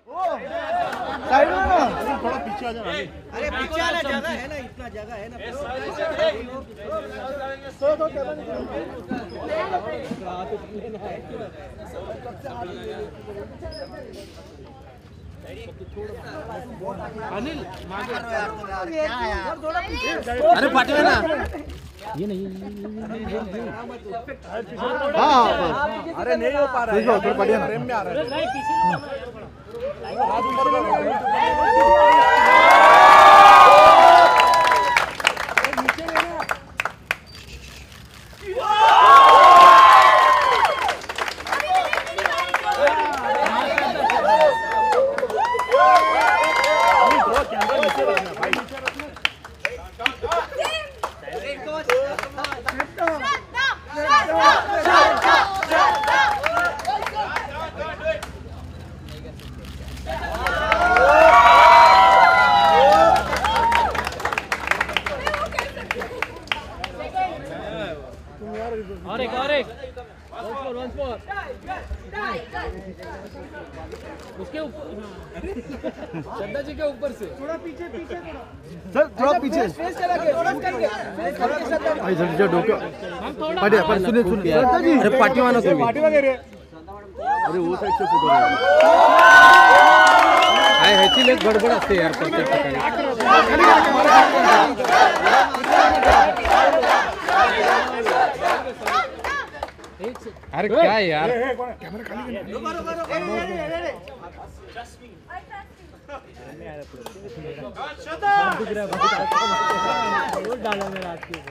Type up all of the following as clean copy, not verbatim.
Side में ना, थोड़ा पीछे आ जा। अरे पीछे आना, जगह है ना, इतना जगह है ना। अनिल अरे पाटिया ना, ये नहीं। हाँ अरे नहीं हो पा रहा है, थोड़ा पाटिया ना, फ्रेम में आ रहा है। हाथ ऊपर और एक उसके ऊपर, श्रद्धा जी के ऊपर से थोड़ा पीछे सर, थोड़ा पीछे पाटिया पर सुनिए अरे पार्टी वाला से पार्टी वगैरह, अरे वो साइड से फोटो काय ह्याची लेक गडबड असते यार प्रत्येक अरे क्या यार, कैमरा खाली डाला मेरा आज के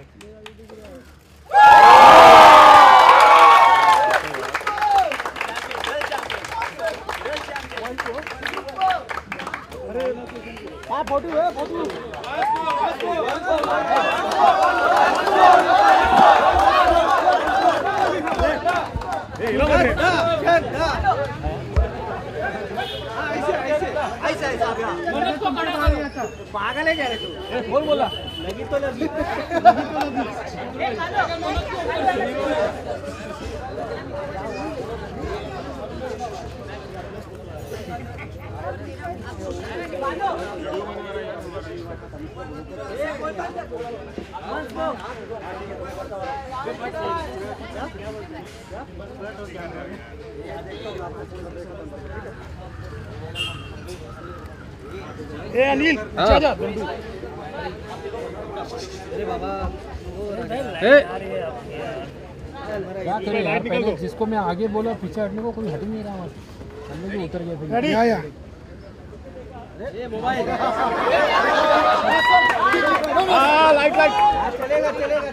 हाँ फोटो है फोटो पागल है जा रहे तू, बोल बोला लगी तो लगी ए अनिल जा जा। अरे बाबा क्या करें यार, पहले जिसको मैं आगे बोला पीछे हटने को कोई हट ही नहीं रहा, हम लोग उतर गए फिर। या ये मोबाइल हाँ लाइट चलेगा चलेगा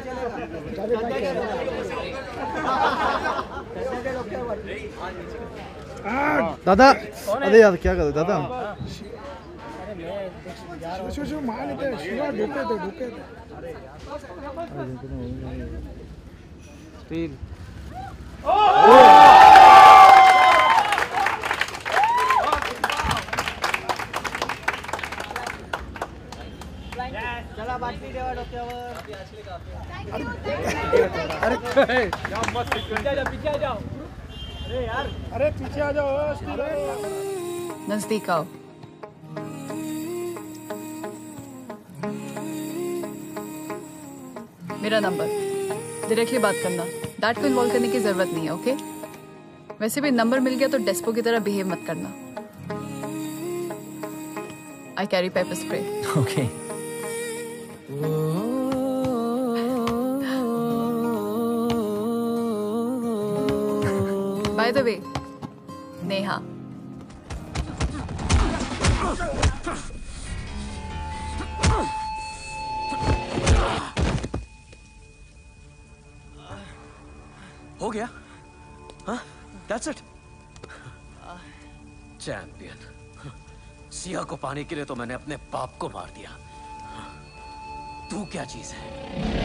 दादा, अरे यार क्या कर दादा, मार लेते ढूके स्टील चला बाटली देवा डोक्यावर। अरे मस्त पीछे आ जाओ। अरे यार, अरे पीछे आ जाओ। नजदीक आओ। मेरा नंबर, डायरेक्टली बात करना, डैड को इन्वॉल्व करने की जरूरत नहीं है, ओके? वैसे भी नंबर मिल गया तो डेस्पो की तरह बिहेव मत करना। I carry pepper spray. Okay. By the way, Neha. हो गया? हाँ? That's it? चैंपियन। सिया को पाने के लिए तो मैंने अपने बाप को मार दिया। तू क्या चीज है?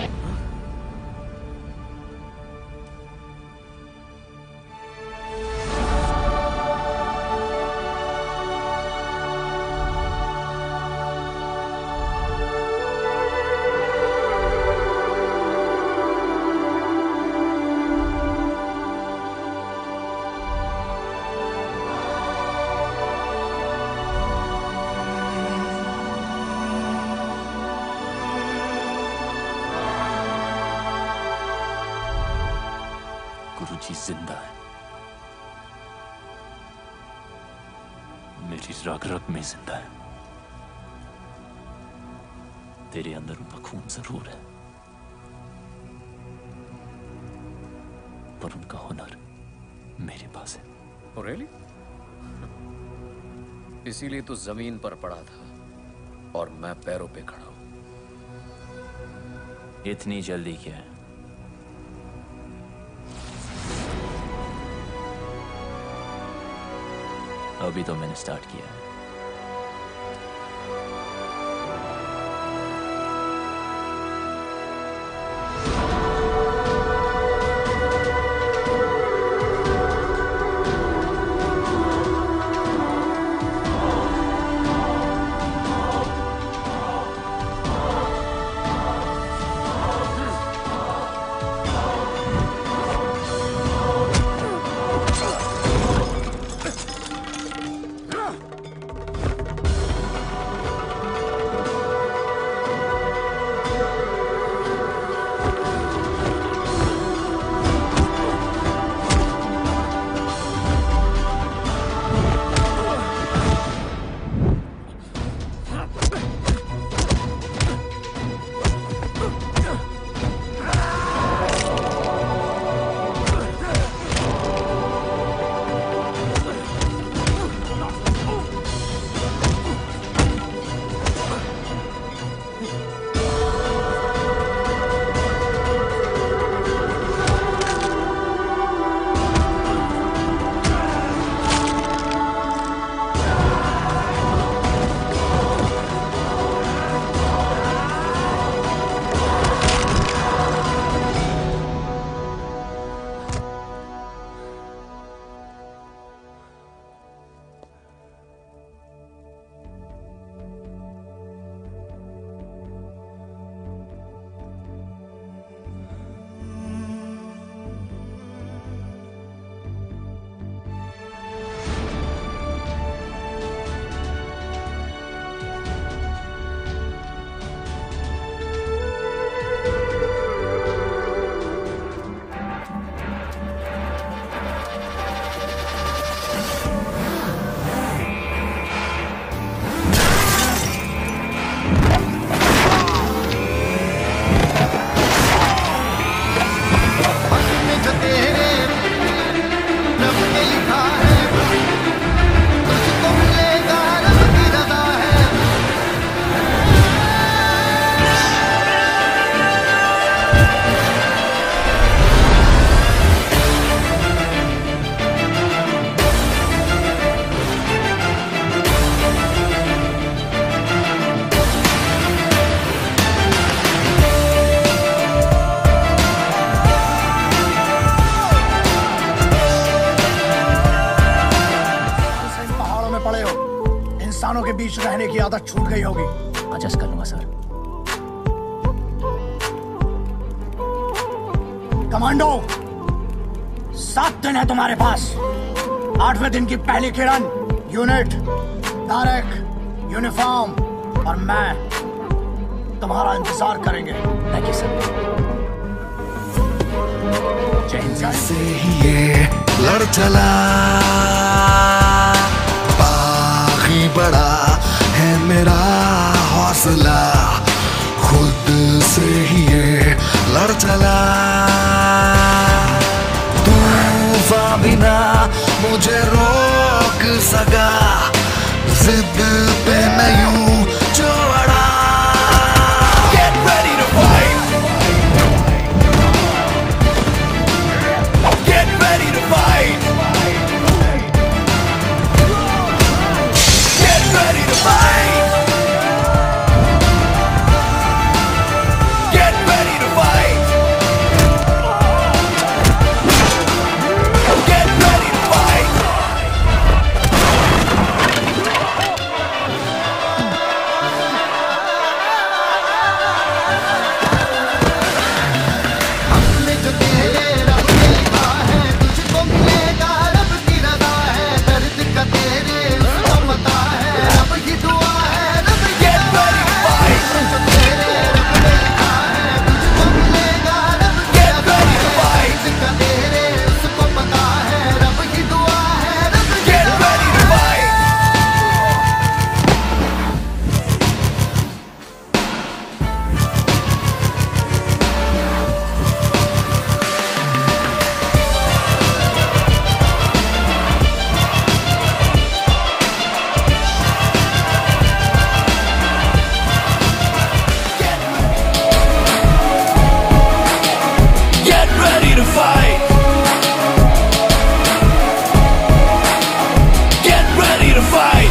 चीज जिंदा है। मेरी रग रग में जिंदा है। तेरे अंदर उनका खून जरूर है, पर उनका हुनर मेरे पास है। Oh, really? इसीलिए तो जमीन पर पड़ा था और मैं पैरों पे खड़ा हूं। इतनी जल्दी क्या है? अभी तो मैंने स्टार्ट किया है। इंसानों के बीच रहने की आदत छूट गई होगी। एडजस्ट कर लूंगा सर। कमांडो, 7 दिन है तुम्हारे पास। 8वें दिन की पहली किरण, यूनिट, तारक, यूनिफॉर्म और मैं तुम्हारा इंतजार करेंगे। Thank you sir. से ही ये लड़ चला, बागी बड़ा है मेरा हौसला, खुद से ही ये लड़ चला। तूफान भी ना मुझे रोक सका, जिद पे मैं यूं जो अड़ा। Get ready to fight. Get ready to fight. Get ready to fight. Get ready to fight. to fight. Get ready to fight.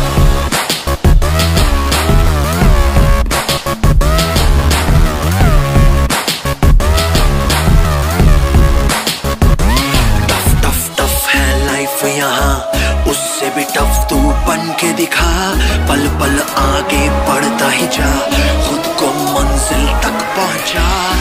Tough tough tough है लाइफ यहाँ, उससे भी टफ तू बन के दिखा। पल पल आगे बढ़ता ही जा, खुद को मंजिल तक पहुंचा।